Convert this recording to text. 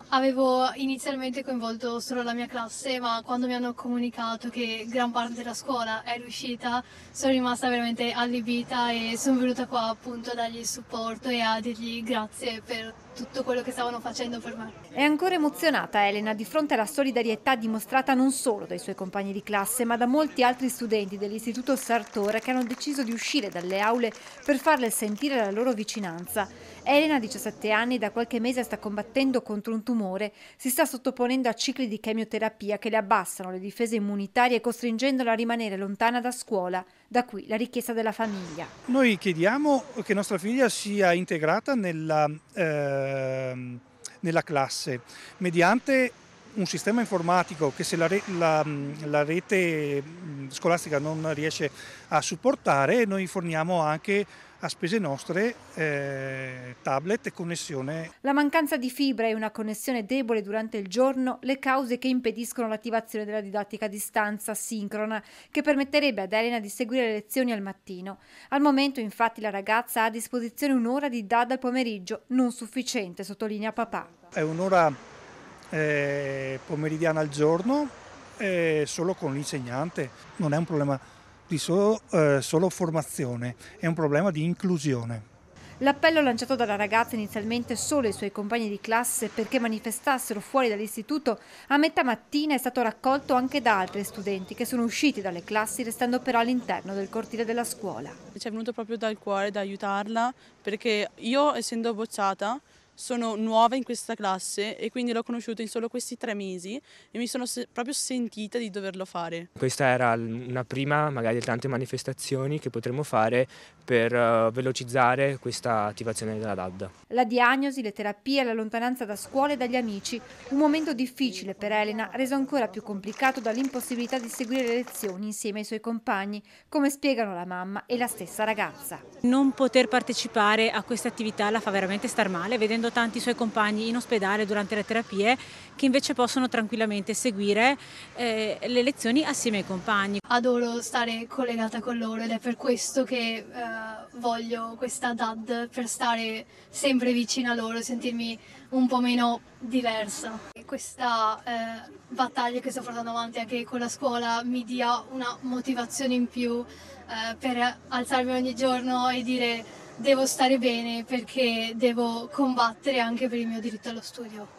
Avevo inizialmente coinvolto solo la mia classe, ma quando mi hanno comunicato che gran parte della scuola è riuscita, sono rimasta veramente allibita e sono venuta qua appunto a dargli supporto e a dirgli grazie per tutto quello che stavano facendo per me. È ancora emozionata Elena di fronte alla solidarietà dimostrata non solo dai suoi compagni di classe, ma da molti altri studenti dell'Istituto Sartor che hanno deciso di uscire dalle aule per farle sentire la loro vicinanza. Elena, 17 anni, da qualche mese sta combattendo contro un tumore, si sta sottoponendo a cicli di chemioterapia che le abbassano le difese immunitarie costringendola a rimanere lontana da scuola. Da qui la richiesta della famiglia. Noi chiediamo che nostra figlia sia integrata nella classe mediante un sistema informatico che se la rete scolastica non riesce a supportare, noi forniamo anche a spese nostre tablet e connessione. La mancanza di fibra e una connessione debole durante il giorno, le cause che impediscono l'attivazione della didattica a distanza sincrona, che permetterebbe ad Elena di seguire le lezioni al mattino. Al momento, infatti, la ragazza ha a disposizione un'ora di DAD al pomeriggio, non sufficiente, sottolinea papà. È un'ora pomeridiana al giorno, solo con l'insegnante. Non è un problema di solo formazione, è un problema di inclusione. L'appello lanciato dalla ragazza inizialmente solo ai suoi compagni di classe perché manifestassero fuori dall'istituto a metà mattina è stato raccolto anche da altri studenti che sono usciti dalle classi restando però all'interno del cortile della scuola. Ci è venuto proprio dal cuore da aiutarla perché io, essendo bocciata, sono nuova in questa classe e quindi l'ho conosciuta in solo questi 3 mesi e mi sono proprio sentita di doverlo fare. Questa era una prima, magari di tante manifestazioni che potremmo fare per velocizzare questa attivazione della DAD. La diagnosi, le terapie, la lontananza da scuola e dagli amici, un momento difficile per Elena, reso ancora più complicato dall'impossibilità di seguire le lezioni insieme ai suoi compagni, come spiegano la mamma e la stessa ragazza. Non poter partecipare a questa attività la fa veramente star male, vedendo tanti suoi compagni in ospedale durante le terapie che invece possono tranquillamente seguire le lezioni assieme ai compagni. Adoro stare collegata con loro ed è per questo che voglio questa DAD, per stare sempre vicina a loro, sentirmi un po' meno diversa. E questa battaglia che sto portando avanti anche con la scuola mi dia una motivazione in più per alzarmi ogni giorno e dire devo stare bene perché devo combattere anche per il mio diritto allo studio.